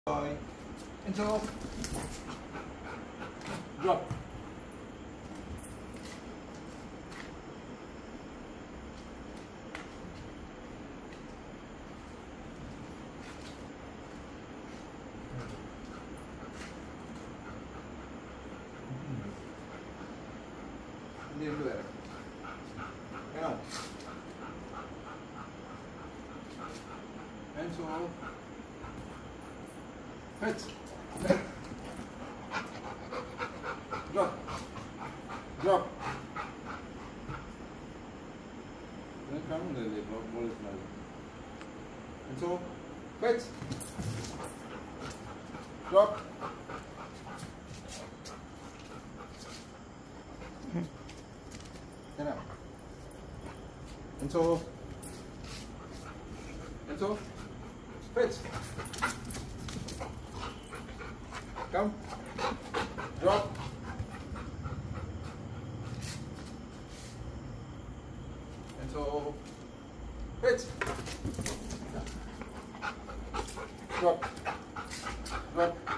Rồi, intro, drop. Liên luyện, thấy không? Intro, hit, drop, drop. Den kan det lite vara lite mer. Intro, hit, drop. Thế nào? Intro, intro, hit. Come, drop, and so hit, drop, drop.